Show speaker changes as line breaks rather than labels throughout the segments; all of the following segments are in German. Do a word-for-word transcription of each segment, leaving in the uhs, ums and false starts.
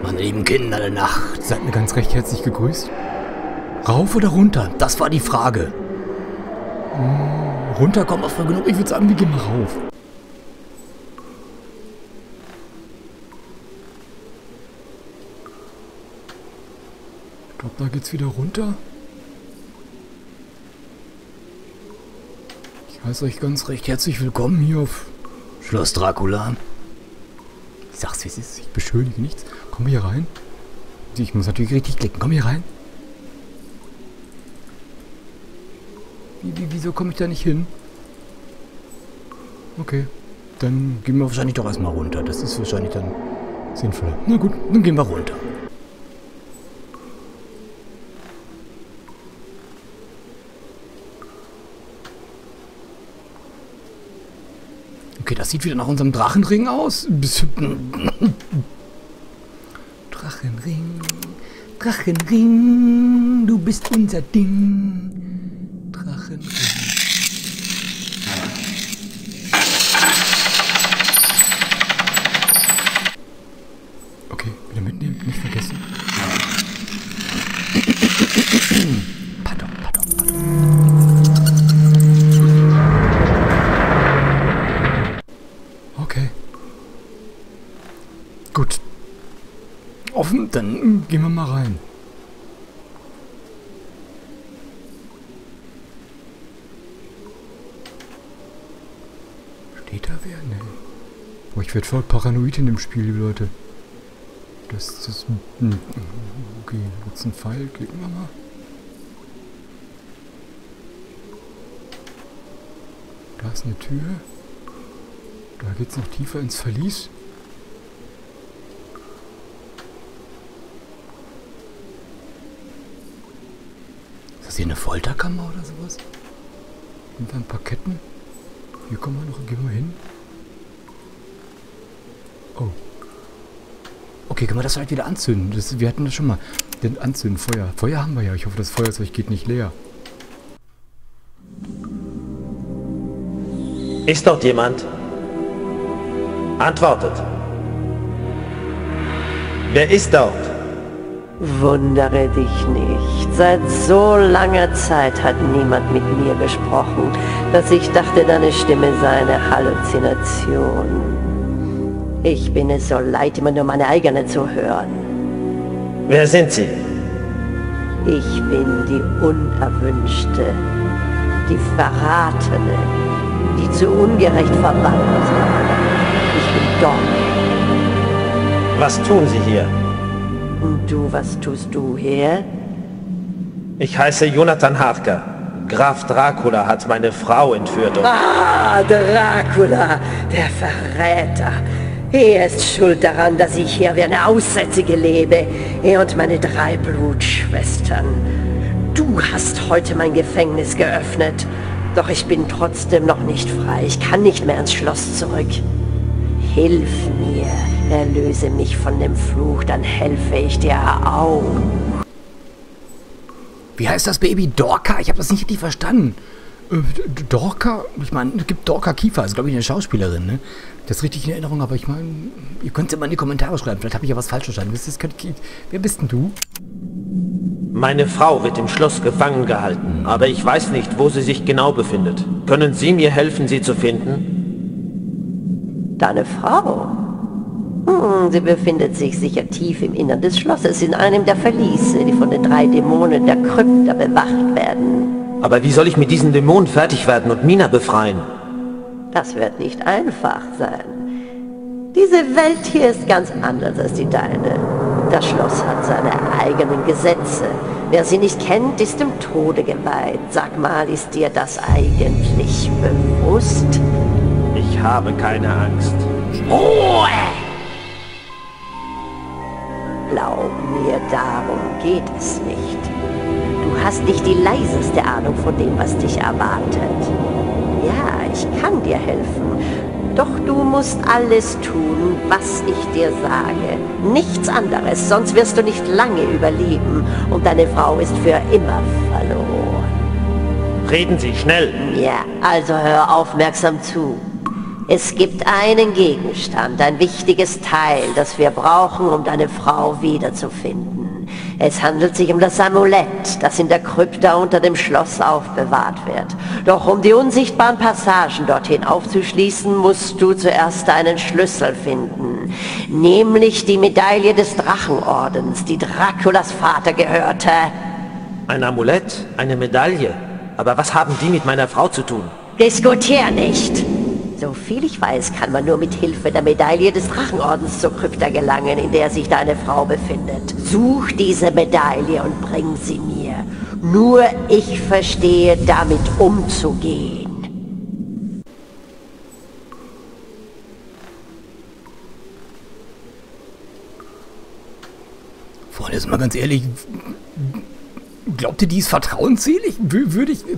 Meine lieben Kinder der Nacht, seid mir ganz recht herzlich gegrüßt. Rauf oder runter? Das war die Frage. Hm, runter kommt auch früh genug. Ich würde sagen, wir gehen mal rauf. Ich glaube, da geht's wieder runter. Ich heiße euch ganz recht herzlich willkommen hier auf Schloss Dracula. Ich sag's wie es ist, ich beschönige nichts. Komm hier rein. Ich muss natürlich richtig klicken. Komm hier rein. Wie, wie, wieso komme ich da nicht hin? Okay. Dann gehen wir wahrscheinlich doch erstmal runter. Das ist wahrscheinlich dann sinnvoller. Na gut, dann gehen wir runter. Okay, das sieht wieder nach unserem Drachenring aus. Drachenring, Drachenring, du bist unser Ding. Drachenring. Okay, wieder mitnehmen, nicht vergessen. Pardon, pardon, pardon. Okay. Gut. Offen, dann gehen wir mal rein. Steht da wer? Nee. Boah, ich werde voll paranoid in dem Spiel, liebe Leute. Das ist... Hm, okay, jetzt ein Pfeil. Klicken wir mal. Da ist eine Tür. Da geht's noch tiefer ins Verlies. Ist das hier eine Folterkammer oder sowas? Und ein paar Ketten. Hier kommen wir noch, gehen wir hin. Oh. Okay, können wir das halt wieder anzünden? Das, wir hatten das schon mal. Den anzünden, Feuer. Feuer haben wir ja. Ich hoffe, das Feuerzeug geht nicht leer.
Ist dort jemand? Antwortet. Wer ist dort?
Wundere dich nicht. Seit so langer Zeit hat niemand mit mir gesprochen, dass ich dachte, deine Stimme sei eine Halluzination. Ich bin es so leid, immer nur meine eigene zu hören.
Wer sind Sie?
Ich bin die Unerwünschte, die Verratene, die zu Ungerecht verbannte. Ich bin Dorn.
Was tun Sie hier?
Und du, was tust du hier?
Ich heiße Jonathan Harker. Graf Dracula hat meine Frau entführt und...
Ah, Dracula, der Verräter. Er ist schuld daran, dass ich hier wie eine Aussätzige lebe. Er und meine drei Blutschwestern. Du hast heute mein Gefängnis geöffnet. Doch ich bin trotzdem noch nicht frei. Ich kann nicht mehr ins Schloss zurück. Hilf mir, erlöse mich von dem Fluch, dann helfe ich dir auch.
Wie heißt das Baby? Dorka? Ich habe das nicht richtig verstanden. Äh, Dorka? Ich meine, es gibt Dorka Kiefer, ist glaube ich eine Schauspielerin, ne? Das ist richtig in Erinnerung, aber ich meine, ihr könnt es immer in die Kommentare schreiben. Vielleicht habe ich ja was falsch verstanden. Das ist, wer bist denn du?
Meine Frau wird im Schloss gefangen gehalten, aber ich weiß nicht, wo sie sich genau befindet. Können Sie mir helfen, sie zu finden?
Deine Frau? Hm, sie befindet sich sicher tief im Innern des Schlosses, in einem der Verliese, die von den drei Dämonen der Krypta bewacht werden.
Aber wie soll ich mit diesen Dämonen fertig werden und Mina befreien?
Das wird nicht einfach sein. Diese Welt hier ist ganz anders als die deine. Das Schloss hat seine eigenen Gesetze. Wer sie nicht kennt, ist dem Tode geweiht. Sag mal, ist dir das eigentlich bewusst?
Ich habe keine Angst.
Ruhe! Glaub mir, darum geht es nicht. Du hast nicht die leiseste Ahnung von dem, was dich erwartet. Ja, ich kann dir helfen. Doch du musst alles tun, was ich dir sage. Nichts anderes, sonst wirst du nicht lange überleben und deine Frau ist für immer verloren.
Reden Sie schnell!
Ja, also hör aufmerksam zu. Es gibt einen Gegenstand, ein wichtiges Teil, das wir brauchen, um deine Frau wiederzufinden. Es handelt sich um das Amulett, das in der Krypta unter dem Schloss aufbewahrt wird. Doch um die unsichtbaren Passagen dorthin aufzuschließen, musst du zuerst einen Schlüssel finden. Nämlich die Medaille des Drachenordens, die Draculas Vater gehörte.
Ein Amulett? Eine Medaille? Aber was haben die mit meiner Frau zu tun?
Diskutier nicht! So viel ich weiß, kann man nur mit Hilfe der Medaille des Drachenordens zur Krypta gelangen, in der sich deine Frau befindet. Such diese Medaille und bring sie mir. Nur ich verstehe, damit umzugehen.
Freunde, jetzt mal ganz ehrlich, glaubt ihr, die ist vertrauensselig? Wür würde ich...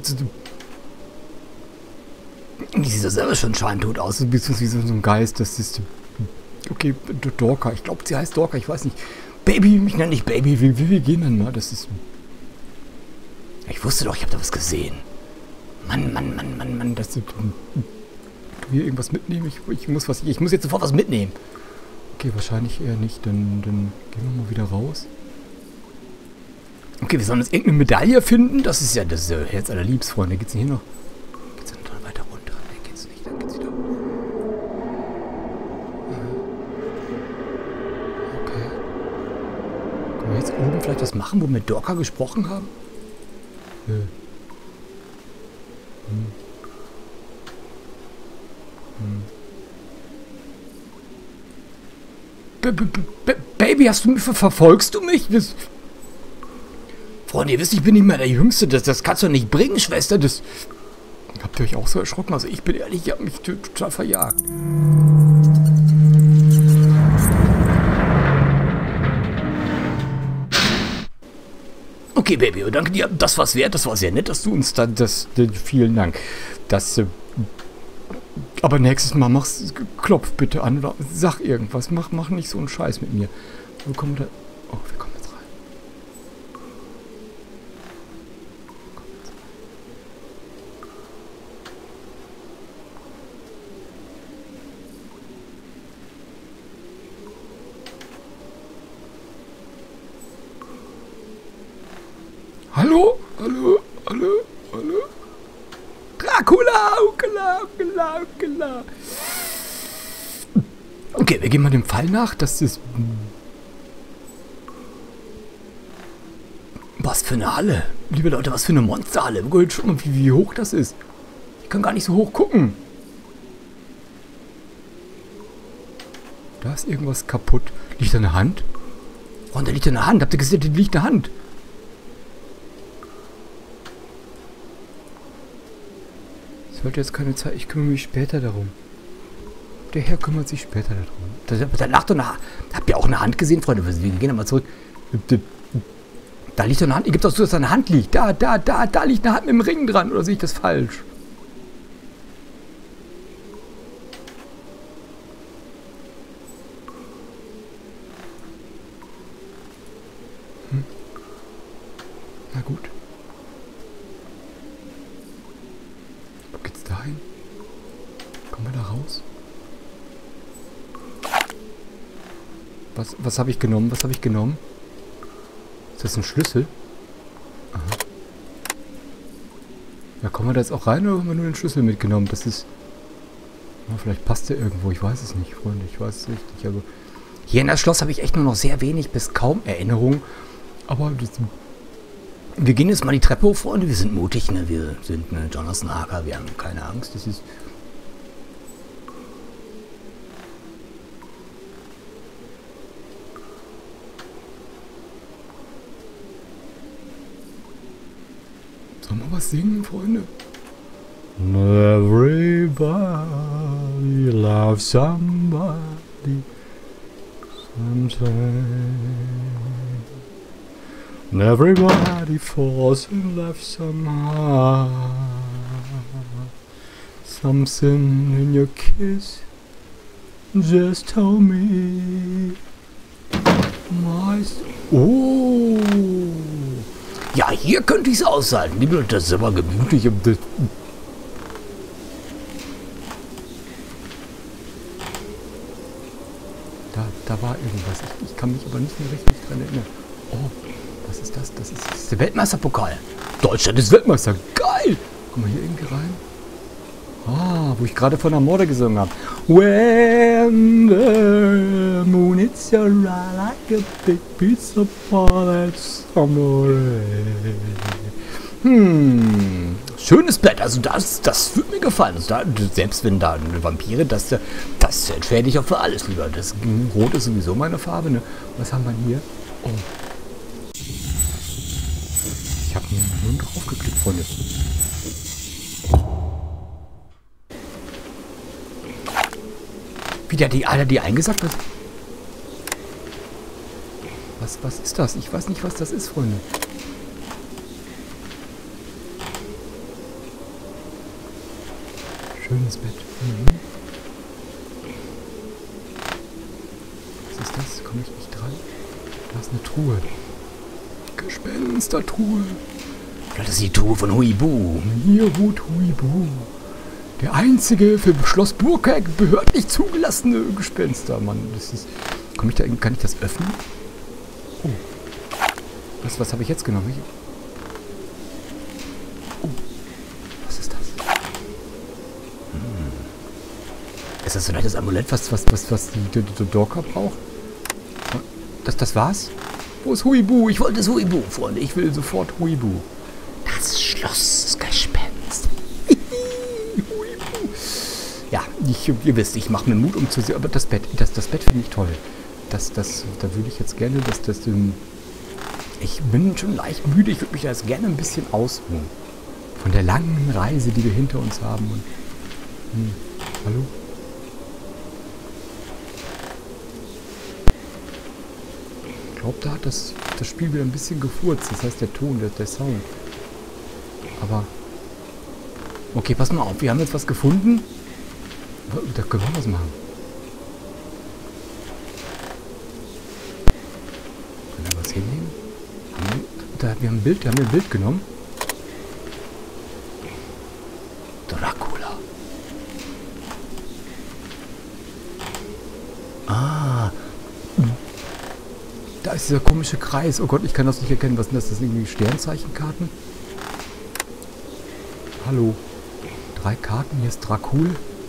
Die sieht ja selber schon scheintot aus. Ein bisschen wie so ein Geist. Das ist... Okay, Dorka. Ich glaube, sie heißt Dorka. Ich weiß nicht. Baby, mich nenne ich Baby. Wir, wir, wir gehen dann mal. Das ist... Ich wusste doch, ich habe da was gesehen. Mann, Mann, Mann, Mann, Mann. Das ist... Kann hier irgendwas mitnehmen? Ich, ich, muss was, ich muss jetzt sofort was mitnehmen. Okay, wahrscheinlich eher nicht. Dann, dann gehen wir mal wieder raus. Okay, wir sollen jetzt irgendeine Medaille finden. Das ist ja das äh, Herz allerliebst, Freunde. Geht's denn hier noch? Geht's denn dann weiter runter? Nee, geht's nicht. Dann geht's wieder. Okay. Können wir jetzt oben vielleicht was machen, wo wir mit Dorka gesprochen haben? Nö. Hm. Hm. B -b -b Baby, hast du mich ver verfolgst du mich? Das Freunde, ihr wisst, ich bin nicht mehr der Jüngste. Das, das kannst du nicht bringen, Schwester. Das habt ihr euch auch so erschrocken? Also ich bin ehrlich, ich hab mich total verjagt. Okay, Baby, und danke dir. Das war's wert. Das war sehr nett, dass du uns dann das... das vielen Dank. Das... Äh, aber nächstes Mal mach's... Klopf bitte an oder sag irgendwas. Mach, mach nicht so einen Scheiß mit mir. Wo kommen wir da... Oh, wir kommen jetzt rein. Hallo? Hallo? Hallo? Hallo? Dracula! Ukela! Ukela! Ukela! Okay, wir gehen mal dem Fall nach. Das ist... Was für eine Halle. Liebe Leute, was für eine Monsterhalle. Guckt mal, wie, wie hoch das ist. Ich kann gar nicht so hoch gucken. Da ist irgendwas kaputt. Liegt da eine Hand? Oh, da liegt eine Hand. Habt ihr gesehen, da liegt eine Hand. Ich wollte jetzt keine Zeit, ich kümmere mich später darum. Der Herr kümmert sich später darum. Da, da lacht doch eine... Habt ihr auch eine Hand gesehen, Freunde? Wir gehen da mal zurück. Da liegt doch eine Hand. Ihr gebt doch zu, dass da eine Hand liegt. Da, da, da, da liegt eine Hand mit dem Ring dran. Oder sehe ich das falsch? Hm. Na gut. Dahin? Kommen wir da raus? Was, was habe ich genommen? Was habe ich genommen? Ist das ein Schlüssel? Aha. Ja, kommen wir da jetzt auch rein oder haben wir nur den Schlüssel mitgenommen? Das ist... Na, vielleicht passt der irgendwo. Ich weiß es nicht, Freunde. Ich weiß es richtig. Also hier in das Schloss habe ich echt nur noch sehr wenig bis kaum Erinnerung. Aber das... Wir gehen jetzt mal die Treppe hoch, Freunde. Wir sind mutig, ne? Wir sind ne Jonathan Harker. Wir haben keine Angst. Das ist... Sollen wir was singen, Freunde? Everybody loves somebody sometime. And everybody falls in love somehow. Something in your kiss just told me. My oh. Ja, hier könnte ich es aushalten. Liebe Leute, das ist aber gemütlich. Da, da war irgendwas. Ich, ich kann mich aber nicht mehr richtig dran erinnern. Oh, was ist das? Das ist, das ist der Weltmeisterpokal. Deutschland ist Weltmeister. Geil! Komm mal hier irgendwie rein. Ah, wo ich gerade von Amore gesungen habe. When the moon is your eye like a big piece of that's Amore. Hm, schönes Bett. Also das, das wird mir gefallen. Also da, selbst wenn da eine Vampire, das, das entschädige ich auch für alles lieber. Das Rot ist sowieso meine Farbe. Ne? Was haben wir hier? Oh. Ich habe mir nur drauf geklickt, Freunde. Wie der die, Alter, die eingesackt hat. Was, was ist das? Ich weiß nicht, was das ist, Freunde. Schönes Bett. Mhm. Was ist das? Komme ich nicht dran? Da ist eine Truhe. Gespenstertruhe. Das ist die Truhe von Huibu. Hier wohnt Huibu. Der einzige für Schloss Burgheck behördlich zugelassene Gespenster. Mann, das ist... Komm ich da... Kann ich das öffnen? Oh. Was, was habe ich jetzt genommen? Oh. Was ist das? Hm. Ist das vielleicht das Amulett, was, was, was, was die, die, die Dorka braucht? Das, das war's? Wo ist Huibu? Ich wollte das Huibu, Freunde. Ich will sofort Huibu. Das Schlossgespenst. Ja, ich, ihr wisst, ich mache mir Mut, um zu sehen. Aber das Bett, das, das Bett finde ich toll. Das, das, da würde ich jetzt gerne, dass das... Um, ich bin schon leicht müde. Ich würde mich da jetzt gerne ein bisschen ausruhen. Von der langen Reise, die wir hinter uns haben. Und, hm, hallo? Ich glaube, da hat das, das Spiel wieder ein bisschen gefurzt. Das heißt, der Ton, der, der Sound. Aber... Okay, pass mal auf. Wir haben jetzt was gefunden. Da können wir was machen. Können wir was hinnehmen? Haben wir, da, wir haben ein Bild, wir haben ein Bild genommen. Dracula. Ah. Da ist dieser komische Kreis. Oh Gott, ich kann das nicht erkennen. Was sind das? Das sind irgendwie Sternzeichenkarten? Hallo. Drei Karten. Hier ist Dracul.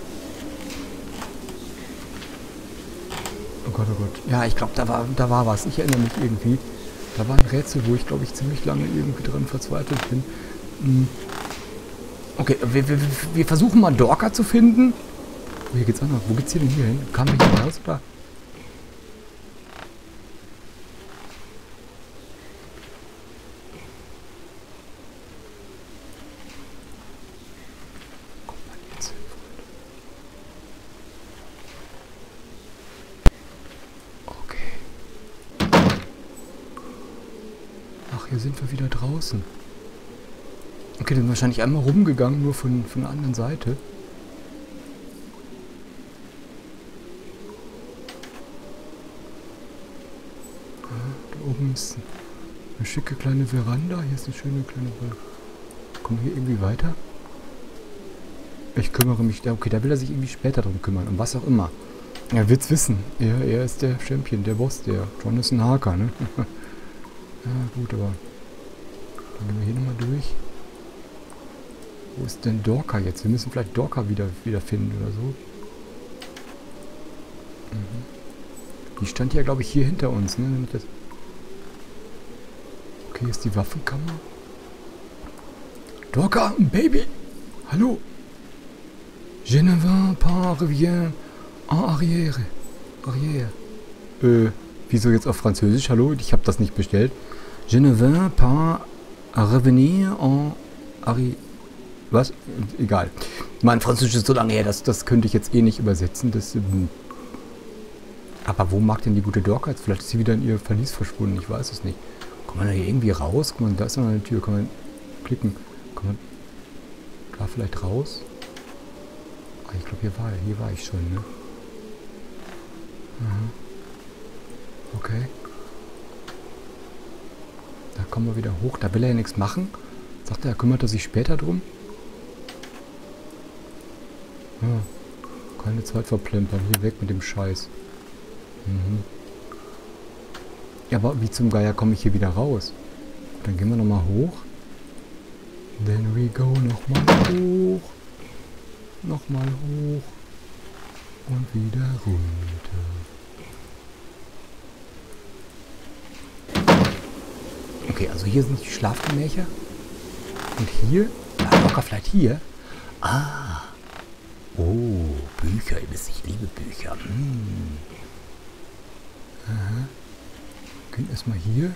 Oh Gott, oh Gott. Ja, ich glaube, da war, da war was. Ich erinnere mich irgendwie. Da war ein Rätsel, wo ich, glaube ich, ziemlich lange irgendwie dran verzweifelt bin. Hm. Okay, wir, wir, wir versuchen mal Dorka zu finden. Oh, hier geht's anders. Wo geht's hier denn hier hin? Kam wir hier raus, oder? Hier sind wir wieder draußen. Okay, dann sind wir wahrscheinlich einmal rumgegangen, nur von, von der anderen Seite. Ja, da oben ist eine schicke kleine Veranda. Hier ist eine schöne kleine... Kommen wir hier irgendwie weiter? Ich kümmere mich... Okay, da will er sich irgendwie später drum kümmern. Um was auch immer. Er wird's wissen. Er, er ist der Champion, der Boss, der Jonathan Harker, ne? Ja, gut, aber dann gehen wir hier nochmal durch. Wo ist denn Dorka jetzt? Wir müssen vielleicht Dorka wieder, wieder finden oder so. Mhm. Die stand ja, glaube ich, hier hinter uns. Ne? Das okay, hier ist die Waffenkammer. Dorka, Baby! Hallo! Je ne veux pas revenir en arrière. Arrière. Äh, wieso jetzt auf Französisch? Hallo? Ich habe das nicht bestellt. Je ne veux pas revenir en arrière. Was? Egal. Mein Französisch ist so lange her, das, das könnte ich jetzt eh nicht übersetzen. Das, ähm aber wo mag denn die gute Dorka jetzt? Vielleicht ist sie wieder in ihr Verlies verschwunden. Ich weiß es nicht. Kommt man da hier irgendwie raus? Guck mal, da ist noch eine Tür. Kann man klicken. Kann man da vielleicht raus? Ah, ich glaube, hier war, hier war ich schon, ne? Aha. Okay. Da kommen wir wieder hoch. Da will er ja nichts machen. Sagt er, er kümmert er sich später drum. Ja. Keine Zeit verplempern. Hier weg mit dem Scheiß. Mhm. Ja, aber wie zum Geier komme ich hier wieder raus? Dann gehen wir nochmal hoch. Then we go nochmal hoch. Nochmal hoch. Und wieder runter. Okay, also hier sind die Schlafgemächer. Und hier? Ja, locker vielleicht hier. Ah. Oh, Bücher. Ihr wisst, ich liebe Bücher. Hm. Aha. Wir können erstmal hier.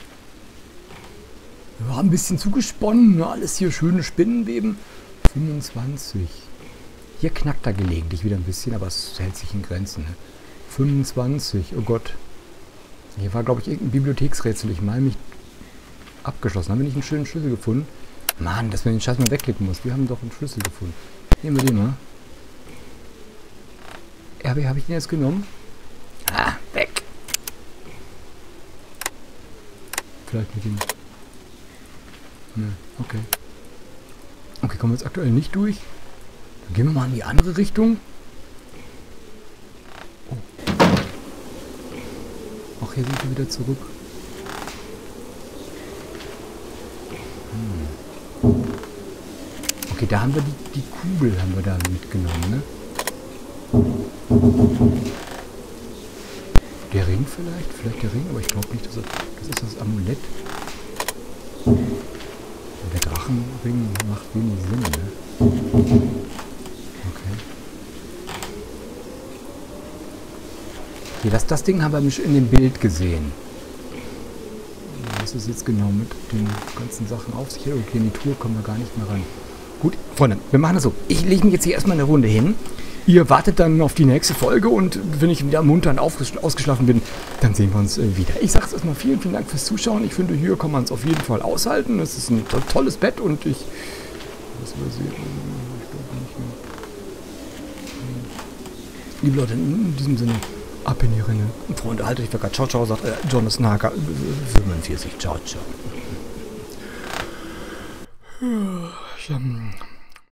Ja, ein bisschen zugesponnen. Alles hier schöne Spinnenweben. fünfundzwanzig. Hier knackt er gelegentlich wieder ein bisschen, aber es hält sich in Grenzen. Ne? fünfundzwanzig. Oh Gott. Hier war, glaube ich, irgendein Bibliotheksrätsel. Ich meine mich abgeschlossen. Haben wir nicht einen schönen Schlüssel gefunden? Mann, dass man den Scheiß mal wegklicken muss. Wir haben doch einen Schlüssel gefunden. Nehmen wir den mal. R B, habe ich den jetzt genommen? Ah, weg. Vielleicht mit dem... Ne, okay. Okay, kommen wir jetzt aktuell nicht durch. Dann gehen wir mal in die andere Richtung. Oh. Ach, hier sind wir wieder zurück. Hm. Okay, da haben wir die, die Kugel haben wir da mitgenommen, ne? Der Ring vielleicht? Vielleicht der Ring, aber ich glaube nicht, dass er, das ist das Amulett. Der Drachenring macht wenig Sinn, ne? Okay. Okay, das, das Ding haben wir in dem Bild gesehen. Was ist jetzt genau mit den ganzen Sachen auf sich? Okay, in die Tour kommen wir gar nicht mehr ran. Gut, Freunde, wir machen das so. Ich lege mich jetzt hier erstmal eine Runde hin. Ihr wartet dann auf die nächste Folge und wenn ich wieder munter und ausgeschlafen bin, dann sehen wir uns äh, wieder. Ich sage es erstmal vielen, vielen Dank fürs Zuschauen. Ich finde, hier kann man es auf jeden Fall aushalten. Es ist ein to tolles Bett und ich... Was übersehe ich? Ich glaube nicht mehr. Liebe Leute, in diesem Sinne, ab in die Rinne. Und Freunde, haltet euch wacker. Ciao, ciao, sagt äh, Jonathan Hager fünfundvierzig. Ciao, ciao. Ja,